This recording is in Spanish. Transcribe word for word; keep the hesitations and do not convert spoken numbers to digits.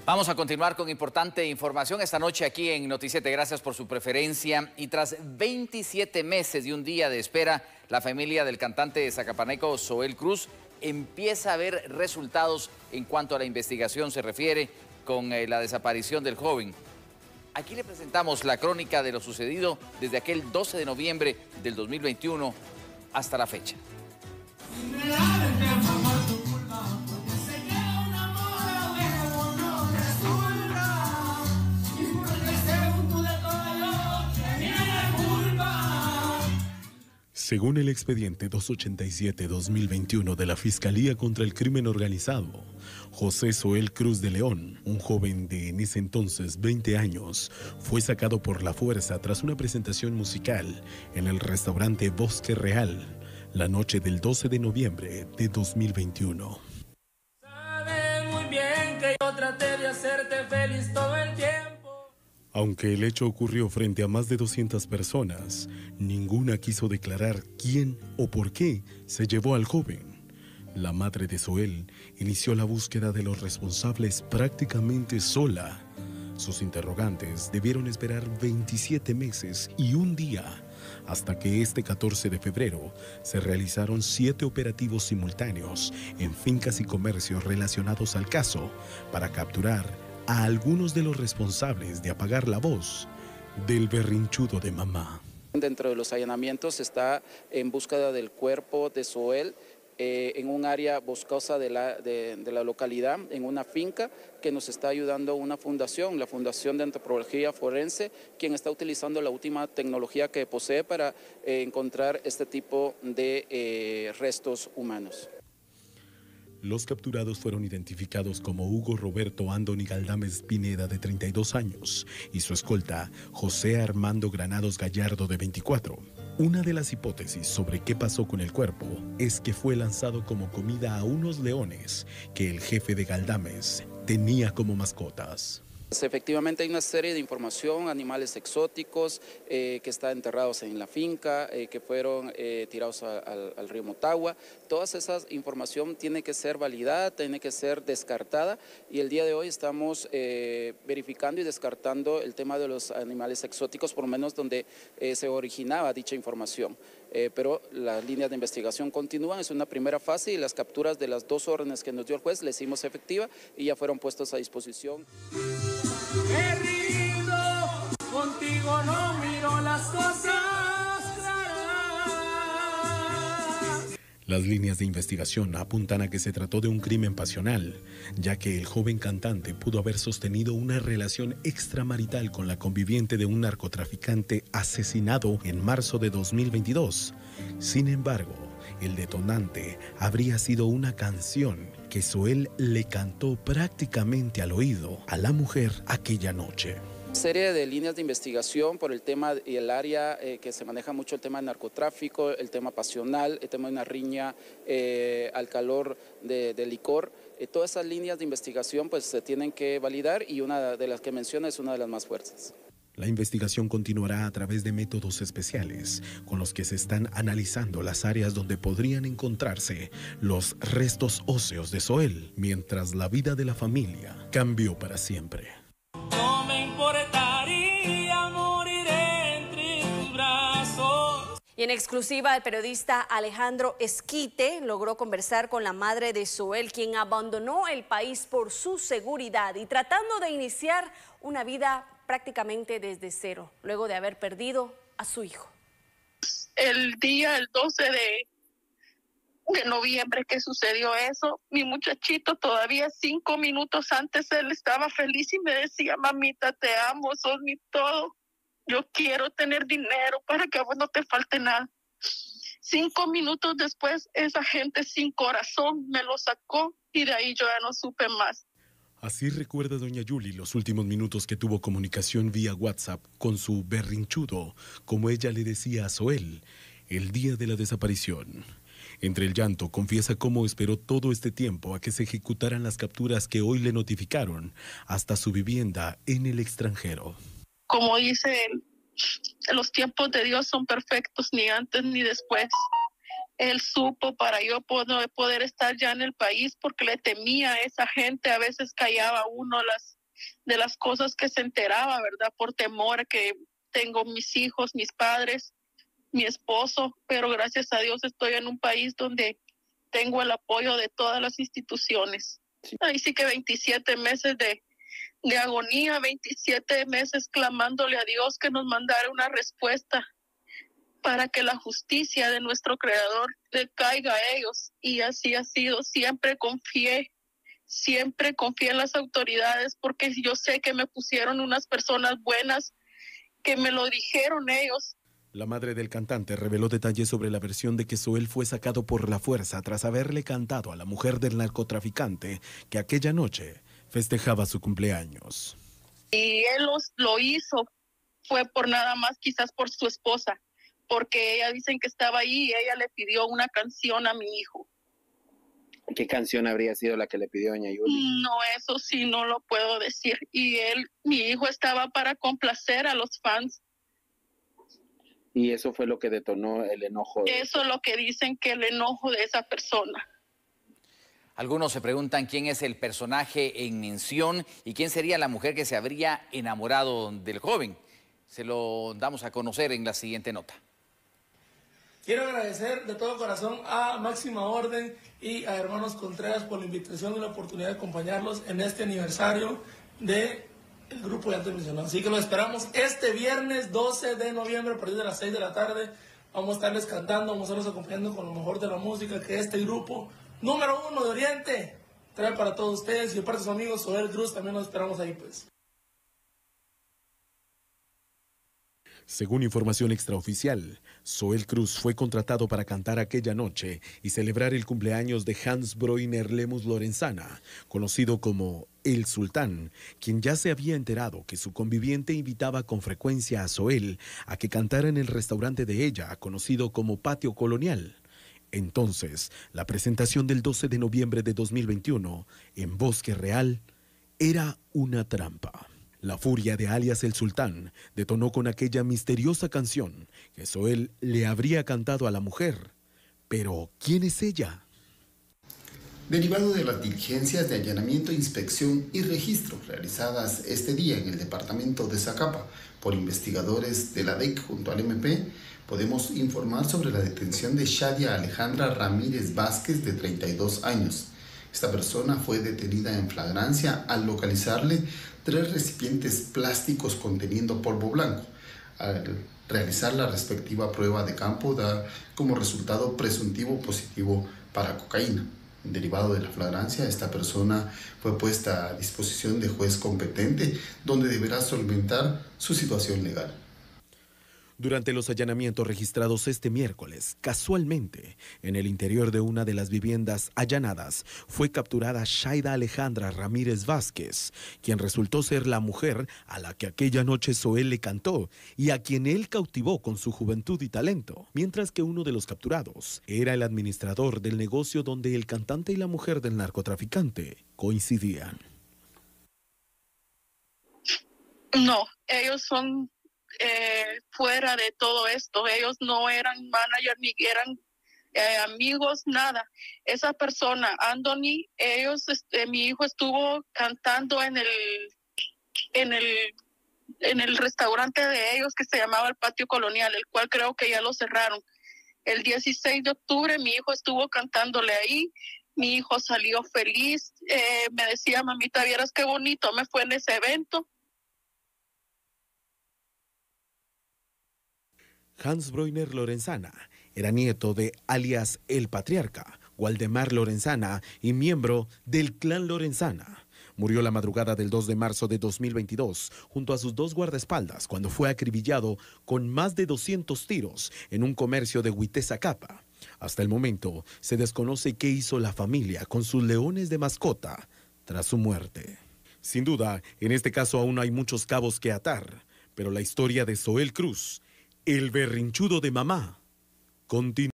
Vamos a continuar con importante información esta noche aquí en Noticiete. Gracias por su preferencia. Y tras veintisiete meses y un día de espera, la familia del cantante zacapaneco Zoel Cruz empieza a ver resultados en cuanto a la investigación se refiere con eh, la desaparición del joven. Aquí le presentamos la crónica de lo sucedido desde aquel doce de noviembre del dos mil veintiuno hasta la fecha. Según el expediente doscientos ochenta y siete guión dos mil veintiuno de la Fiscalía contra el Crimen Organizado, José Zoel Cruz de León, un joven de en ese entonces veinte años, fue sacado por la fuerza tras una presentación musical en el restaurante Bosque Real, la noche del doce de noviembre de dos mil veintiuno. Sabes muy bien que yo traté de hacerte feliz todo el tiempo. Aunque el hecho ocurrió frente a más de doscientas personas, ninguna quiso declarar quién o por qué se llevó al joven. La madre de Zoel inició la búsqueda de los responsables prácticamente sola. Sus interrogantes debieron esperar veintisiete meses y un día, hasta que este catorce de febrero se realizaron siete operativos simultáneos en fincas y comercios relacionados al caso para capturar a algunos de los responsables de apagar la voz del berrinchudo de mamá. Dentro de los allanamientos está en búsqueda del cuerpo de Zoel eh, en un área boscosa de la, de, de la localidad, en una finca que nos está ayudando una fundación, la Fundación de Antropología Forense, quien está utilizando la última tecnología que posee para eh, encontrar este tipo de eh, restos humanos. Los capturados fueron identificados como Hugo Roberto Andoni Galdames Pineda, de treinta y dos años, y su escolta, José Armando Granados Gallardo, de veinticuatro. Una de las hipótesis sobre qué pasó con el cuerpo es que fue lanzado como comida a unos leones que el jefe de Galdames tenía como mascotas. Efectivamente hay una serie de información, animales exóticos eh, que están enterrados en la finca, eh, que fueron eh, tirados a, a, al río Motagua. Toda esa información tiene que ser validada, tiene que ser descartada, y el día de hoy estamos eh, verificando y descartando el tema de los animales exóticos, por lo menos donde eh, se originaba dicha información. Eh, pero las líneas de investigación continúan, es una primera fase y las capturas de las dos órdenes que nos dio el juez les hicimos efectiva y ya fueron puestos a disposición. Querido, contigo no miro las cosas claras. Las líneas de investigación apuntan a que se trató de un crimen pasional, ya que el joven cantante pudo haber sostenido una relación extramarital con la conviviente de un narcotraficante asesinado en marzo de dos mil veintidós. Sin embargo, el detonante habría sido una canción que Zoel le cantó prácticamente al oído a la mujer aquella noche. Serie de líneas de investigación por el tema y el área eh, que se maneja mucho el tema del narcotráfico, el tema pasional, el tema de una riña eh, al calor de, de licor. Eh, todas esas líneas de investigación pues se tienen que validar y una de las que menciona es una de las más fuertes. La investigación continuará a través de métodos especiales con los que se están analizando las áreas donde podrían encontrarse los restos óseos de Zoel, mientras la vida de la familia cambió para siempre. No me importaría morir entre tus brazos. Y en exclusiva, el periodista Alejandro Esquite logró conversar con la madre de Zoel, quien abandonó el país por su seguridad y tratando de iniciar una vida prácticamente desde cero, luego de haber perdido a su hijo. El día, el doce de, de noviembre que sucedió eso, mi muchachito todavía cinco minutos antes él estaba feliz y me decía, mamita, te amo, sos mi todo. Yo quiero tener dinero para que a vos no te falte nada. Cinco minutos después, esa gente sin corazón me lo sacó y de ahí yo ya no supe más. Así recuerda doña Yuli los últimos minutos que tuvo comunicación vía WhatsApp con su berrinchudo, como ella le decía a Zoel, el día de la desaparición. Entre el llanto, confiesa cómo esperó todo este tiempo a que se ejecutaran las capturas que hoy le notificaron hasta su vivienda en el extranjero. Como dice él, los tiempos de Dios son perfectos, ni antes ni después. Él supo para yo poder, poder estar ya en el país porque le temía a esa gente. A veces callaba uno las, de las cosas que se enteraba, ¿verdad? Por temor a que tengo mis hijos, mis padres, mi esposo, pero gracias a Dios estoy en un país donde tengo el apoyo de todas las instituciones. Sí. Ahí sí que veintisiete meses de, de agonía, veintisiete meses clamándole a Dios que nos mandara una respuesta para que la justicia de nuestro Creador le caiga a ellos. Y así ha sido. Siempre confié, siempre confié en las autoridades porque yo sé que me pusieron unas personas buenas que me lo dijeron ellos. La madre del cantante reveló detalles sobre la versión de que Zoel fue sacado por la fuerza tras haberle cantado a la mujer del narcotraficante que aquella noche festejaba su cumpleaños. Y él los, lo hizo, fue por nada más, quizás por su esposa, porque ella dicen que estaba ahí y ella le pidió una canción a mi hijo. ¿Qué canción habría sido la que le pidió doña Yuli? No, eso sí no lo puedo decir. Y él, mi hijo estaba para complacer a los fans. Y eso fue lo que detonó el enojo. De... Eso es lo que dicen, que el enojo de esa persona. Algunos se preguntan quién es el personaje en mención y quién sería la mujer que se habría enamorado del joven. Se lo damos a conocer en la siguiente nota. Quiero agradecer de todo corazón a Máxima Orden y a Hermanos Contreras por la invitación y la oportunidad de acompañarlos en este aniversario de el grupo ya te mencionó. Así que lo esperamos este viernes doce de noviembre a partir de las seis de la tarde. Vamos a estarles cantando, vamos a estarles acompañando con lo mejor de la música que este grupo número uno de Oriente trae para todos ustedes. Y aparte de sus amigos, Zoel Cruz, también nos esperamos ahí pues. Según información extraoficial, Zoel Cruz fue contratado para cantar aquella noche y celebrar el cumpleaños de Hans Broiner Lemus Lorenzana, conocido como El Sultán, quien ya se había enterado que su conviviente invitaba con frecuencia a Zoel a que cantara en el restaurante de ella, conocido como Patio Colonial. Entonces, la presentación del doce de noviembre de dos mil veintiuno en Bosque Real era una trampa. La furia de alias El Sultán detonó con aquella misteriosa canción que Zoel le habría cantado a la mujer. Pero, ¿quién es ella? Derivado de las diligencias de allanamiento, inspección y registro realizadas este día en el departamento de Zacapa por investigadores de la D E C junto al M P, podemos informar sobre la detención de Shadia Alejandra Ramírez Vázquez, de treinta y dos años. Esta persona fue detenida en flagrancia al localizarle tres recipientes plásticos conteniendo polvo blanco. Al realizar la respectiva prueba de campo, da como resultado presuntivo positivo para cocaína. Derivado de la flagrancia, esta persona fue puesta a disposición de juez competente, donde deberá solventar su situación legal. Durante los allanamientos registrados este miércoles, casualmente, en el interior de una de las viviendas allanadas, fue capturada Shaida Alejandra Ramírez Vázquez, quien resultó ser la mujer a la que aquella noche Zoel le cantó y a quien él cautivó con su juventud y talento, mientras que uno de los capturados era el administrador del negocio donde el cantante y la mujer del narcotraficante coincidían. No, ellos son... Eh, fuera de todo esto, ellos no eran manager ni eran eh, amigos, nada. Esa persona, Anthony, ellos, este, mi hijo estuvo cantando en el, en el, en el restaurante de ellos que se llamaba el Patio Colonial, el cual creo que ya lo cerraron. El dieciséis de octubre mi hijo estuvo cantándole ahí. Mi hijo salió feliz, eh, me decía, mamita, vieras qué bonito me fue en ese evento. Hans Broiner Lorenzana era nieto de alias El Patriarca, Waldemar Lorenzana, y miembro del clan Lorenzana. Murió la madrugada del dos de marzo de dos mil veintidós junto a sus dos guardaespaldas cuando fue acribillado con más de doscientos tiros en un comercio de Huité-Zacapa. Hasta el momento se desconoce qué hizo la familia con sus leones de mascota tras su muerte. Sin duda, en este caso aún hay muchos cabos que atar, pero la historia de Zoel Cruz, el berrinchudo de mamá, continúa.